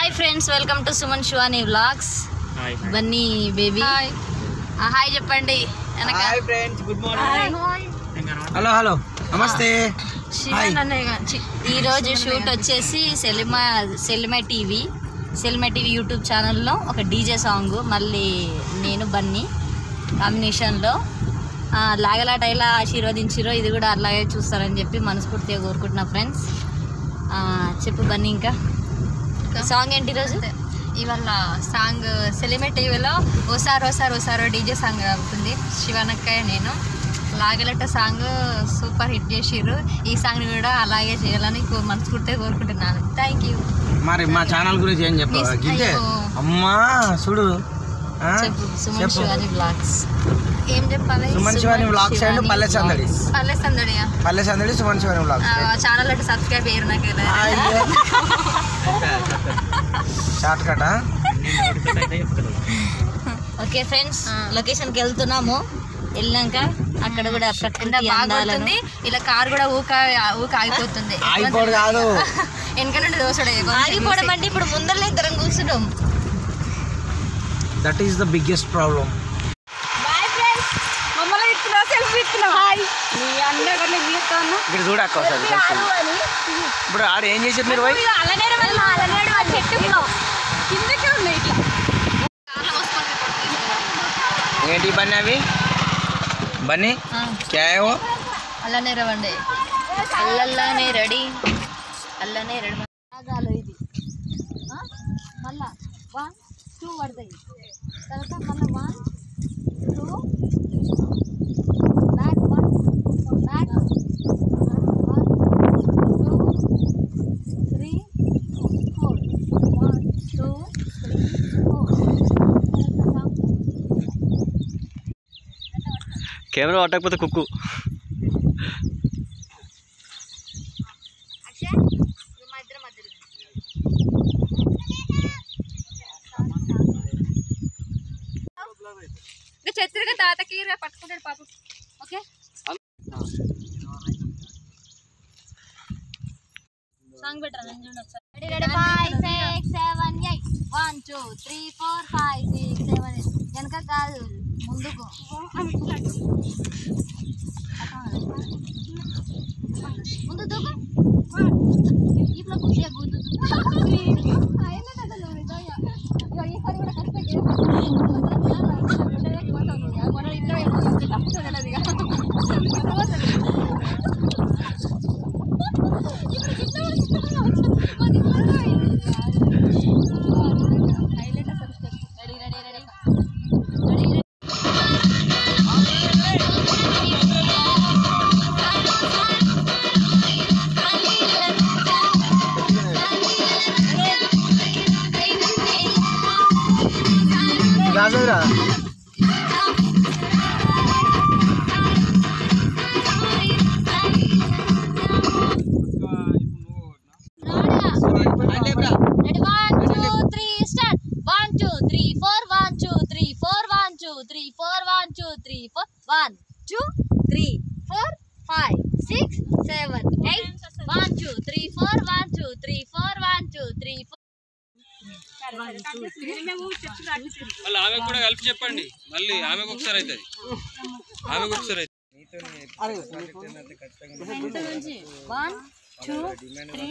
Hi friends welcome to Suman Shivani vlogs bunny baby hi చెప్పండి hi friends good morning hello hello నమస్తే ఈ రోజు shoot వచ్చేసి సెలిమా టీవీ యూట్యూబ్ ఛానల్లో ఒక డీజే సాంగ్ మళ్ళీ నేను బన్నీ కాంబినేషన్లో లాగలాట ఇలా ఆశీర్వదించిరో ఇది కూడా అలాగే చూస్తారని చెప్పి మనస్ఫూర్తిగా కోరుకుంటున్నా ఫ్రెండ్స్. చెప్పు బన్నీ ఇంకా సాంగ్ ఏంటి ఈరోజు? ఇవాళ సాంగ్ సెలిమా టీవీలో ఓసారో డీజే సాంగ్ అవుతుంది. శివనక్కయ్య నేను లాగలట సాంగ్ సూపర్ హిట్ చేసిర్రు. ఈ సాంగ్ని కూడా అలాగే చేయాలని మనస్ఫూర్తిగా కోరుకుంటున్నాను. Thank you. మరి మా ఛానల్ గురించి ఏం చెప్పాలి? అమ్మా చూడు సుమన్ శివాని వ్లాగ్స్ ఏం చెప్పాలి? Suman Shivani vlogs and Palle Sandadi Suman Shivani vlogs channel అంటే సబ్స్క్రైబ్ చేయరు నాకు షార్ట్ కట్. ఓకే ఫ్రెండ్స్ లొకేషన్కి వెళ్తున్నాము. వెళ్ళాక అక్కడ కూడా బాగుంటుంది. ఇలా కార్ కూడా ఊక ఆగిపోతుంది. ఆగిపోడు కాదు వెనక నుండి దోసడే ఆగిపోవడం అంటే ఇప్పుడు ముందరలో ఇద్దరం కూర్చున్నాం. That is the biggest problem. ఇక్కడ చూడక్క ఇప్పుడు ఆడ ఏం చేసారు మీరు? ఏంటి బన్నీ అవి బన్నీ క్యా హై వో? అలానే రవండి అల్లల్లానే రెడీ అల్లనే రెడీ ఇది మళ్ళా 1 2 పడతాయి తర్వాత మళ్ళీ 1 2 బ్యాక్ 1 బ్యాక్ 1 2 3 4 1 2 3 4 కెమెరా పట్టకపోతే కుక్కు. చెత్తగా తాతకి పట్టుకుంటాడు పాప. ఓకే సాంగ్ బెటర్ నేను చూడండి ఒకసారి. రెడీ 5 6 7 8 1 2 3 4 5 6 7 8 వెనక కాదు ముందుకు ముందు దూకు ఇప్పుడు కుర్చీ గుద్దు రాజేరా మళ్ళీ ఆమెకు కూడా కలిపి చెప్పండి. మళ్ళీ ఆమెకు ఒకసారి అవుతుంది. ఆమెకు ఒకసారి అవుతుంది. 1 2 3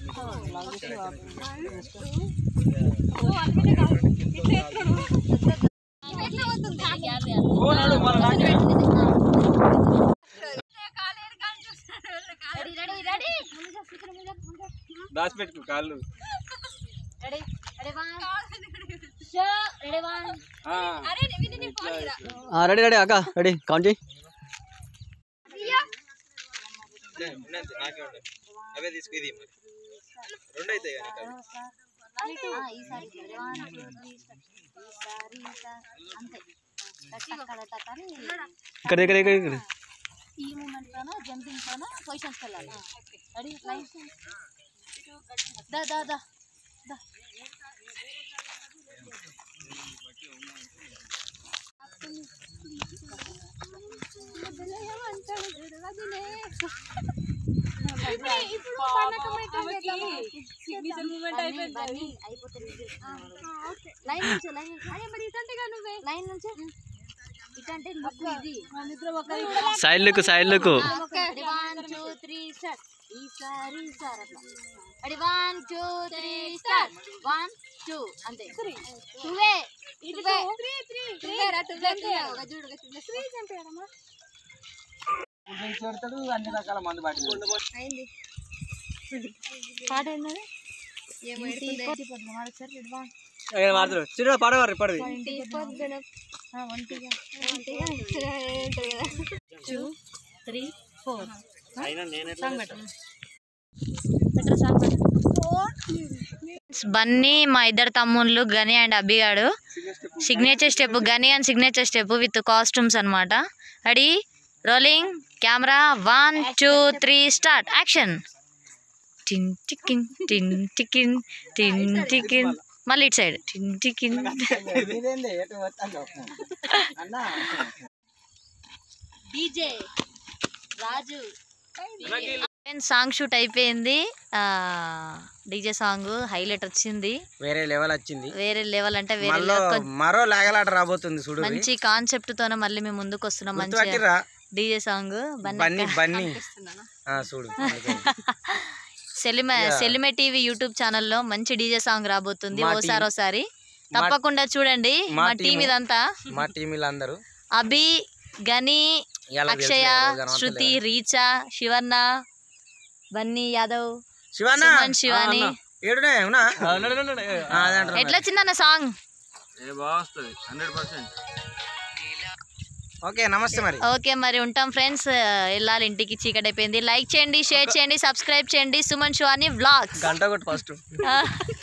దాచిపెట్టుకు కాళ్ళు. రెడీ రెడీ అక్క రెడీ కౌంట్ చేయి. అవే తీసుకు ఇది రెండు అవుతాయి ఇక్కడ ఇక్కడ ఇక్కడ ఈ మూమెంట్ లోన జంపింగ్ లోన పొజిషన్స్ వెళ్ళాలి. రెడీ లైన్ దా దా దా దా సైడ్ లుక్ 1 2 3 స్టార్ట్. ఈసారి సార్ అట్లా రెడీ 1 2 3 స్టార్ట్. 1 2 అంతే. 2 పెడతాడు అన్ని రకాల మందు బాటి పాట ఏంటది? చూడ పాడవారు ఇప్పటిది. 2 3 4 బన్నీ మా ఇద్దరు తమ్ముళ్ళు గని అండ్ అబ్బిగాడు signature step, Gani and signature step with costumes అన్నమాట. Ready rolling camera 1 2 3 start. Action. టిన్ టికిన్ టిన్ టికిన్ టిన్ టికిన్. మళ్ళీ ఇటు సైడ్ టిన్ టికిన్. డీజే రాజు సాంగ్ షూట్ అయిపోయింది. డీజే సాంగ్ హైలైట్ వచ్చింది, వేరే లెవెల్ వచ్చింది. వేరే లెవెల్ అంటే వేరే మరో లాగలాట రాబోతుంది చూడు. మంచి కాన్సెప్ట్ తోనే మళ్ళీ మేము ముందుకు వస్తున్నాం. మంచి డీజే సాంగ్ బన్నీ చూడు. సెలిమే టీవీ యూట్యూబ్ ఛానల్లో మంచి డీజే సాంగ్ రాబోతుంది. ఓసారి తప్పకుండా చూడండి. మా టీం ఇదంతా, మా టీం అందరూ అభి, గని, అక్షయ, శృతి, రీచా, శివన్న, బన్నీ యాదవ్, సుమన్, శివాని. ఎట్లా వచ్చిందన్న సాంగ్? ఓకే నమస్తే మరి. ఓకే మరి ఉంటాం ఫ్రెండ్స్. వెళ్ళాలి ఇంటికి, చీకటి అయిపోయింది. లైక్ చేయండి, షేర్ చేయండి, సబ్స్క్రైబ్ చేయండి. సుమన్ శివాని వ్లాగ్స్ గంట కొట్టు ఫస్ట్.